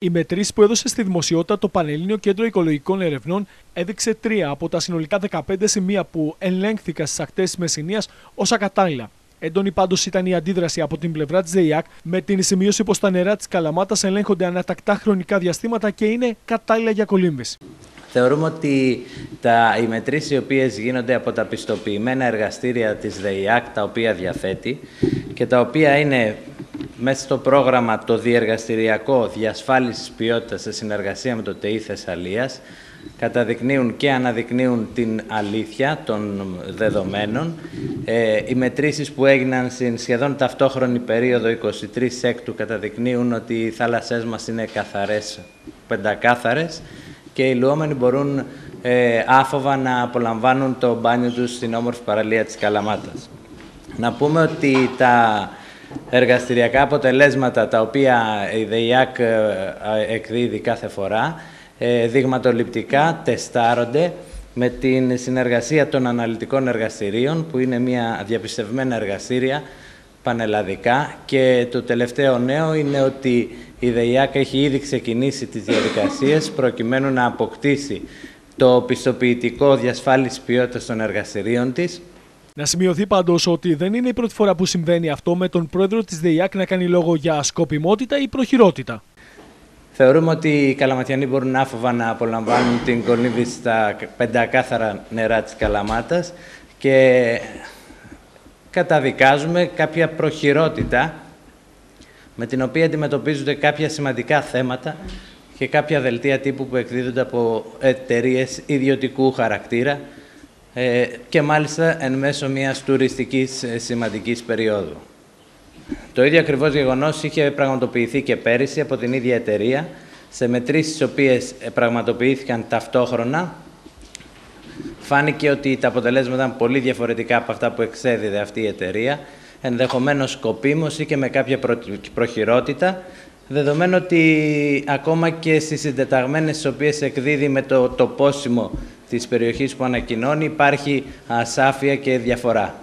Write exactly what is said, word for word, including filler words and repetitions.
Οι μετρήσεις που έδωσε στη δημοσιότητα το Πανελλήνιο Κέντρο Οικολογικών Ερευνών έδειξε τρία από τα συνολικά δεκαπέντε σημεία που ελέγχθηκαν στις ακτές της Μεσσηνίας ως ακατάλληλα. Έντονη πάντως ήταν η αντίδραση από την πλευρά της ΔΕΙΑΚ, με την σημείωση πως τα νερά της Καλαμάτας ελέγχονται ανατακτά χρονικά διαστήματα και είναι κατάλληλα για κολύμβηση. Θεωρούμε ότι τα, οι μετρήσεις οι οποίες γίνονται από τα πιστοποιημένα εργαστήρια της ΔΕΙΑΚ, τα οποία διαθέτει και τα οποία είναι μέσα στο πρόγραμμα το διεργαστηριακό διασφάλισης ποιότητας σε συνεργασία με το ΤΕΙ Θεσσαλίας, καταδεικνύουν και αναδεικνύουν την αλήθεια των δεδομένων. Ε, οι μετρήσεις που έγιναν στην σχεδόν ταυτόχρονη περίοδο είκοσι τρεις Έκτου καταδεικνύουν ότι οι θάλασσές μας είναι καθαρές, πεντακάθαρες και οι λουόμενοι μπορούν ε, άφοβα να απολαμβάνουν το μπάνιο τους στην όμορφη παραλία της Καλαμάτας. Να πούμε ότι τα εργαστηριακά αποτελέσματα τα οποία η ΔΕΙΑΚ εκδίδει κάθε φορά δειγματοληπτικά τεστάρονται με την συνεργασία των αναλυτικών εργαστηρίων, που είναι μια διαπιστευμένα εργαστήρια πανελλαδικά, και το τελευταίο νέο είναι ότι η ΔΕΙΑΚ έχει ήδη ξεκινήσει τις διαδικασίες προκειμένου να αποκτήσει το πιστοποιητικό διασφάλισης ποιότητας των εργαστηρίων της. Να σημειωθεί πάντως ότι δεν είναι η πρώτη φορά που συμβαίνει αυτό, με τον πρόεδρο της ΔΕΙΑΚ να κάνει λόγο για σκοπιμότητα ή προχειρότητα. Θεωρούμε ότι οι Καλαματιανοί μπορούν άφοβα να απολαμβάνουν την κολύμβηση στα πεντακάθαρα νερά της Καλαμάτας και καταδικάζουμε κάποια προχειρότητα με την οποία αντιμετωπίζονται κάποια σημαντικά θέματα και κάποια δελτία τύπου που εκδίδονται από εταιρείες ιδιωτικού χαρακτήρα και μάλιστα εν μέσω μιας τουριστικής σημαντικής περίοδου. Το ίδιο ακριβώς γεγονός είχε πραγματοποιηθεί και πέρυσι από την ίδια εταιρεία, σε μετρήσεις τις οποίες πραγματοποιήθηκαν ταυτόχρονα. Φάνηκε ότι τα αποτελέσματα ήταν πολύ διαφορετικά από αυτά που εξέδιδε αυτή η εταιρεία, ενδεχομένως σκοπίμως ή και με κάποια προχειρότητα, δεδομένου ότι ακόμα και στις συντεταγμένες τις οποίες εκδίδει με το τοπόσιμο της περιοχής που ανακοινώνει υπάρχει ασάφεια και διαφορά.